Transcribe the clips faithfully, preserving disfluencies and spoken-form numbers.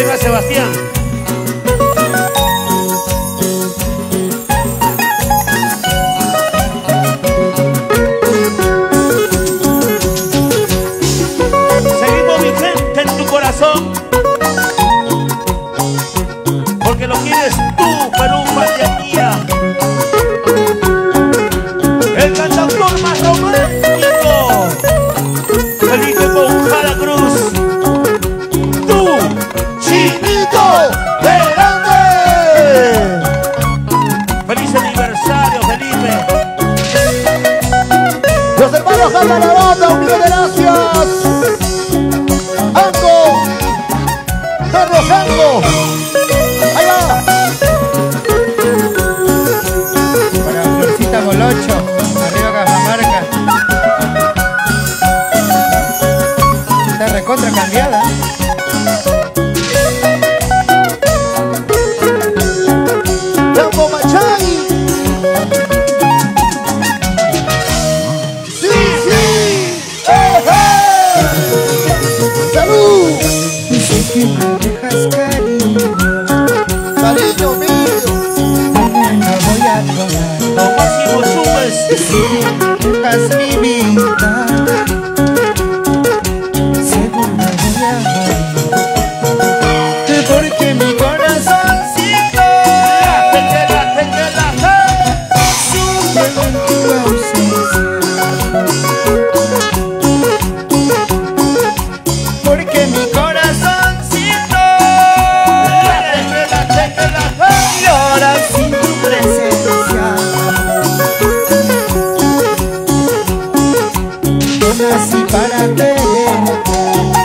Venga, Sebastián. Seguimos vigente en tu corazón, porque lo quieres tú, Perú, Vallequía. El cantautor más romántico, Felipe Ponjada Cruz. Tú, Chinito Grande. Feliz aniversario, Felipe. Los hermanos Alba la banda, un millón de gracias. Ango, Carlos Ango. Ahí va. Para Florcita Bolocho, arriba Cajamarca. Está recontra cambiada. Rambo Machay. Sí, sí. ¡Eh, eh! ¡Salud! Dice que me dejas cariño, Cariño mío. no voy a tomar. Don Máximo Chubes. Dejas mi vida, seguro voy a morir, porque mi corazoncito Late, que late, que late. sufre en tu ausencia, porque mi corazoncito Late, que late, que late. llora sin tu presencia. Yo nací para quererte,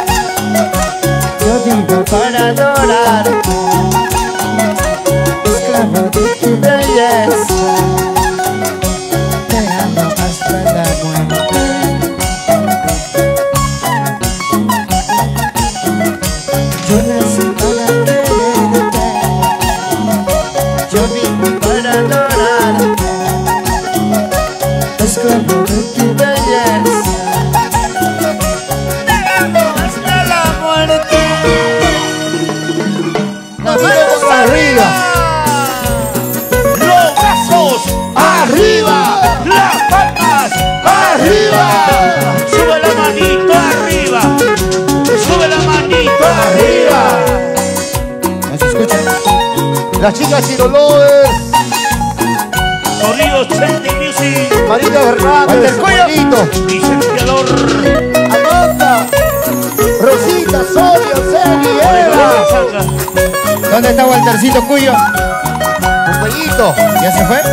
yo vivo para adorarte, esclavo de tu belleza, te amo hasta la muerte. Yo nací para quererte, yo vivo para adorarte, esclavo de tu belleza, te amo hasta la muerte. Las manos arriba. Los brazos Arriba. las palmas Arriba. Sube la manito arriba. Sube la manito arriba. ¿No se escucha? Las chicas Chirolover. Sonidos Chente Music. Marita Fernández. Juanito. Licenciador. Amanda. Rosita, Sonia, Celi, Eva. ¿Dónde está Waltercito Cuyo? Juanito. ¿Ya se fue?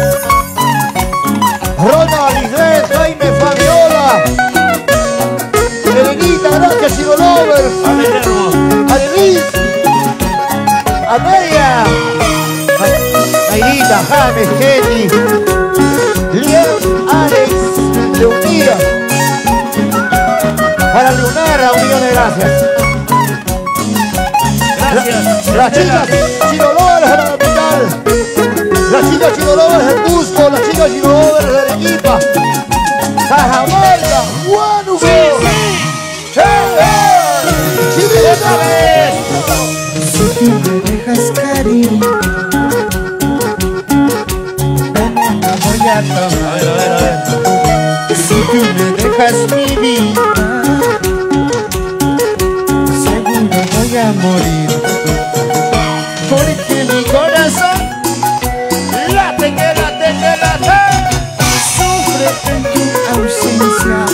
Ronald, Islet, Jaime, Fabiola. Elenita, gracias Chirolover. Adelis. Amelia. Nairita, James, Kenny. Liam, Alex, Leonía. Para Leonara, un millón de gracias. Gracias. Las chicas Chirolover de la capital. Las chicas Chirolover de Cusco. Las chicas Chirolover de Arequipa. Cajamarca, Huánuco. ¡Eh, eh! ¡Chirita! Si tú me dejas cariño, no voy a tomar. A ver, a ver, a ver. Si tú me dejas mi vida, seguro voy a morir, porque mi corazón Late, que late, que late. sufre en tu ausencia,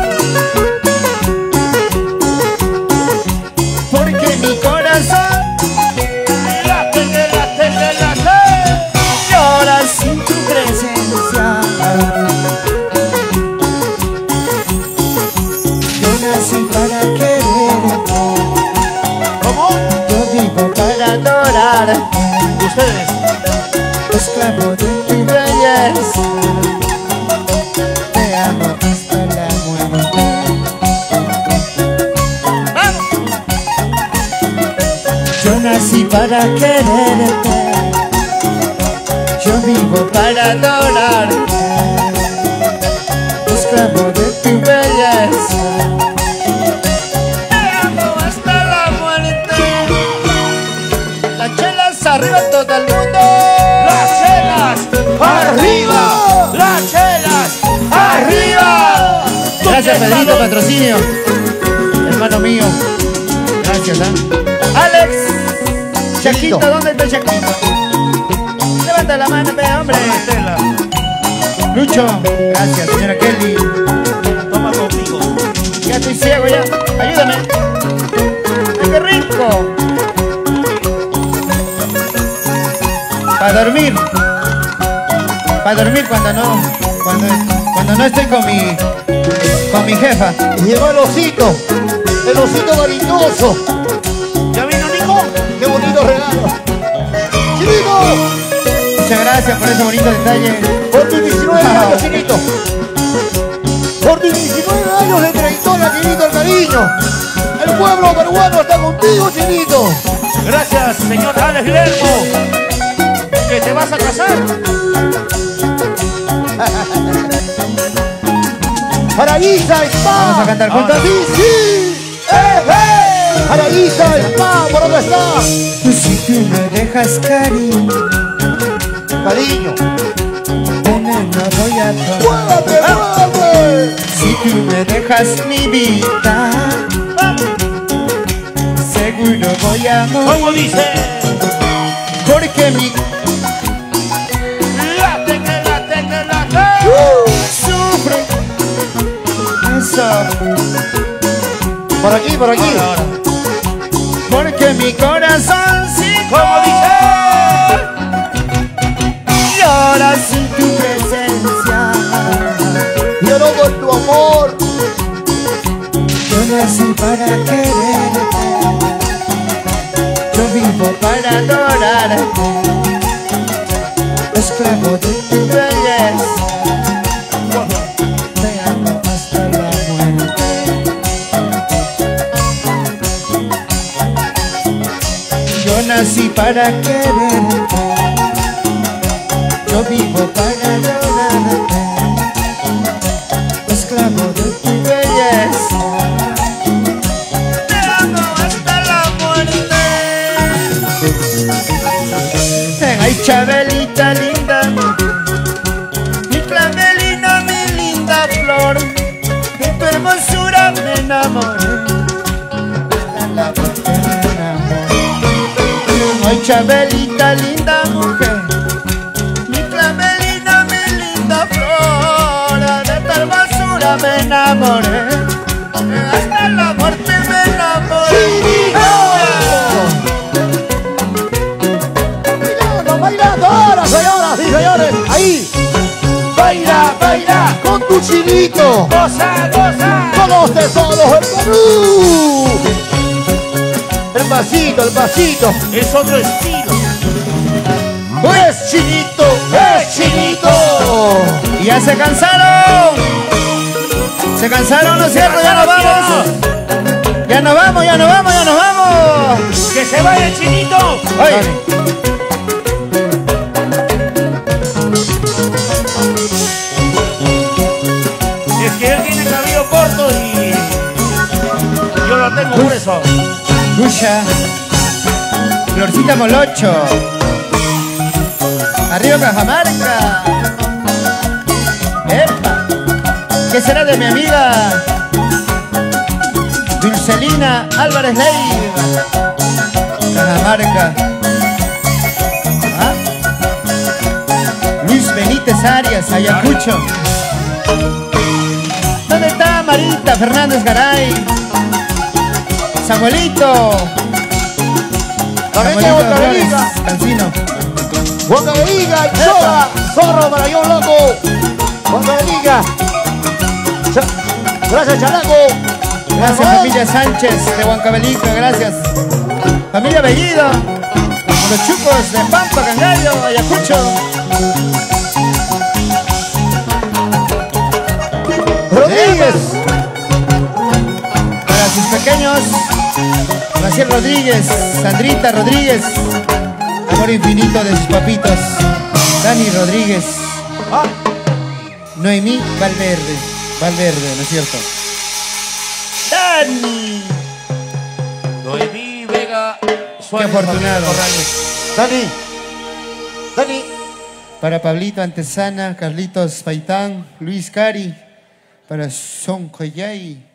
porque mi corazón Late, que late, que late. llora sin tu presencia. Yo nací para quererte, ¿Cómo? yo vivo para adorarte, Ustedes. esclavo de tu belleza, te amo hasta la muerte. ¡Vamos! Yo nací para quererte, yo vivo para adorarte, esclavo de tu belleza, te amo hasta la muerte. arriba todo el mundo. Las chelas, arriba. Las chelas, arriba. Gracias, Pedrito, patrocinio. Hermano mío. Gracias, ¿eh? Alex. Chaquito, ¿dónde está Chaquito? Levanta la mano, pe, hombre. Lucho. Gracias, señora Kelly. Toma conmigo. Ya estoy ciego ya. Ayúdame. ¡Ay, qué rico! Para dormir. Para dormir cuando no. Cuando, cuando no estoy con mi. Con mi jefa. Y llegó el osito. El osito cariñoso. ¿Ya vino Nico? ¡Qué bonito regalo! ¡Chinito! Muchas gracias por ese bonito detalle. Por tus diecinueve años, Chinito. Por tus diecinueve años de trayectoria, Chinito, el cariño. El pueblo peruano está contigo, Chinito. Gracias, señor Alex Lermo. ¿Que te vas a casar? Para Isa, Spa. Vamos a cantar juntos. Sí, sí. ¡Eh, eh! Para Isa, Spa, ¿por dónde está? Si tú me dejas cariño, Cariño. nena, no voy a tomar. ¡Muévete, muévete! Si tú me dejas mi vida, seguro voy a morir. ¿Cómo dice? Porque mi Late, que late, que late. sufre. Eso. Por aquí, por aquí. Ahora, ahora. Porque mi corazón sí ¿Cómo dice? llora sin tu presencia. Lloro por tu amor. Yo nací para quererte. Yo vivo para adorarte. Esclavo de tu belleza. Te amo hasta la muerte. Yo nací para quererte. Yo vivo para adorarte. Esclavo de tu belleza. Te amo hasta la muerte. Ven ahí, Chabelita linda. Mi clavelina, mi linda flor. De tu hermosura me enamoré. La porque me enamoré. Ay, Chabelita, linda mujer. Mi clavelina, mi linda flor. De tu hermosura me enamoré. Hasta la muerte me enamoré. Bailando, bailando, ahora, señoras y señores. Ahí. Baila, baila con tu Chinito. Goza, goza. Con los tesoros del Perú. El pasito, el pasito. Es otro estilo. Es Chinito, es Chinito. Y ya se cansaron. Se cansaron, ¿no es cierto? Ya nos vamos. Ya nos vamos, ya nos vamos, ya nos vamos. Que se vaya el Chinito. Oye. Es que él tiene cabello corto y yo lo tengo grueso. Lucha. Florcita Molocho. Arriba Cajamarca. Epa. ¿Qué será de mi amiga Dulcelina Álvarez Leiva? Cajamarca. ¿Ah? Luis Benítez Arias, Ayacucho. ¿Dónde está Marita Fernández Garay? Samuelito. También tengo otra Flores, liga. Cancino. Juan Cabeliga y Sola. Zorro para John Loco. Juan Cabeliga. Cha- Gracias, Chalaco. Gracias, familia Sánchez de Huancavelica, gracias. Familia Bellido, los chucos de Pampa, Cangallo, Ayacucho. Rodríguez. Para sus pequeños, Raciel Rodríguez, Sandrita Rodríguez, amor infinito de sus papitos, Dani Rodríguez, Ah, Noemí Valverde, Valverde, ¿no es cierto? Dani. Noemí Vega Qué Suárez. afortunado. Corrales. Dani. Dani. Para Pablito Antesana, Carlitos Paitán, Luis Cari. Para Son Coyay.